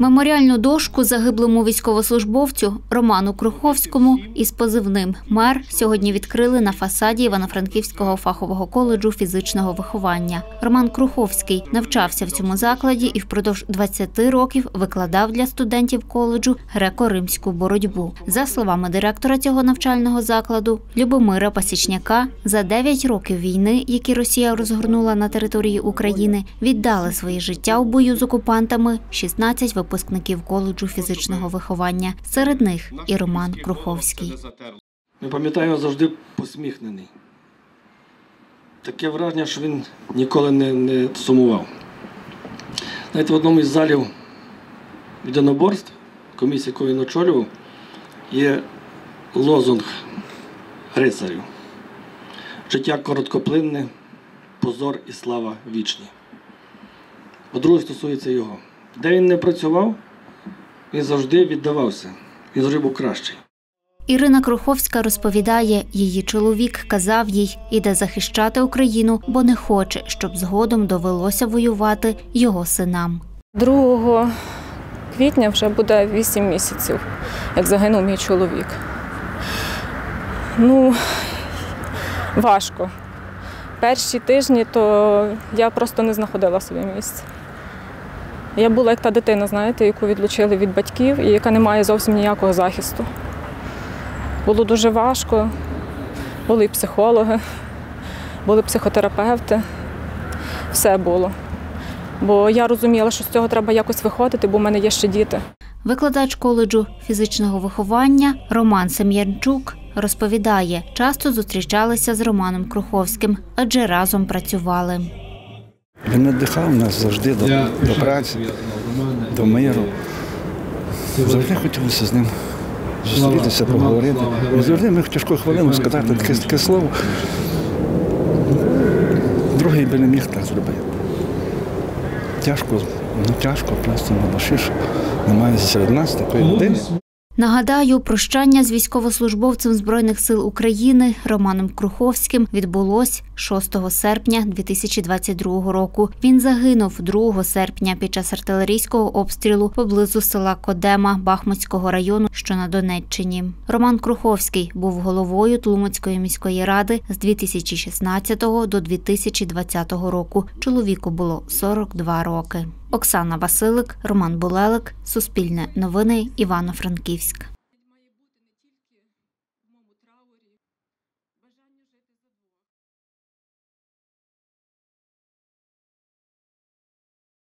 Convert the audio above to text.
Меморіальну дошку загиблому військовослужбовцю Роману Круховському із позивним «Мер» сьогодні відкрили на фасаді Івано-Франківського фахового коледжу фізичного виховання. Роман Круховський навчався в цьому закладі і впродовж 20 років викладав для студентів коледжу греко-римську боротьбу. За словами директора цього навчального закладу Любомира Пасічняка, за 9 років війни, які Росія розгорнула на території України, віддали своє життя у бою з окупантами 16 випускників коледжу фізичного виховання. Серед них і Роман Круховський. Я пам'ятаю, завжди посміхнений. Таке враження, що він ніколи не сумував. Знаєте, в одному із залів єдиноборств, комісії, яку він очолював, є лозунг рицарів. Життя короткоплинне, позор і слава вічні. По-друге, стосується його. Де він не працював, він завжди віддавався. Він завжди був кращий. Ірина Круховська розповідає, її чоловік казав їй, іде захищати Україну, бо не хоче, щоб згодом довелося воювати його синам. 2 квітня вже буде 8 місяців, як загинув мій чоловік. Важко. Перші тижні, то я просто не знаходила собі місця. Я була як та дитина, знаєте, яку відлучили від батьків і яка не має зовсім ніякого захисту. Було дуже важко, були і психологи, були психотерапевти, все було. Бо я розуміла, що з цього треба якось виходити, бо в мене є ще діти. Викладач коледжу фізичного виховання Роман Сем'янчук розповідає, часто зустрічалися з Романом Круховським, адже разом працювали. Він надихав нас завжди до праці, до миру. Завжди хотілося з ним зустрітися, поговорити. І завжди міг тяжку хвилину сказати таке слово. Другий би не міг так зробити. Тяжко, просто на душі, що немає серед нас такої людини. Нагадаю, прощання з військовослужбовцем Збройних сил України Романом Круховським відбулось 6 серпня 2022 року. Він загинув 2 серпня під час артилерійського обстрілу поблизу села Кодема Бахмутського району, що на Донеччині. Роман Круховський був головою Тлумацької міської ради з 2016 до 2020 року. Чоловіку було 42 роки. Оксана Василик, Роман Булелик, Суспільне новини, Івано-Франківськ.